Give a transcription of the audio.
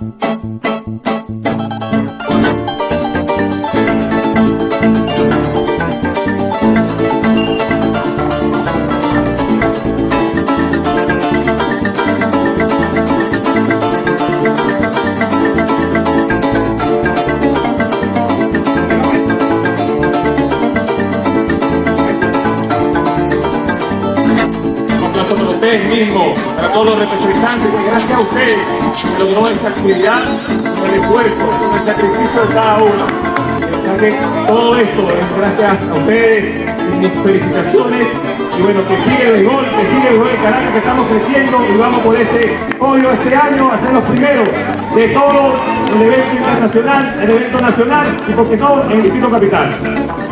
Para ustedes mismos, para todos los representantes, que gracias a ustedes se logró esta actividad, con el esfuerzo, con el sacrificio de cada uno. O sea que todo esto es gracias a ustedes, y mis felicitaciones, y bueno, que sigue el béisbol, de Caracas, que estamos creciendo y vamos por ese podio este año a ser los primeros de todo el evento internacional, el evento nacional y porque no en el Distrito Capital.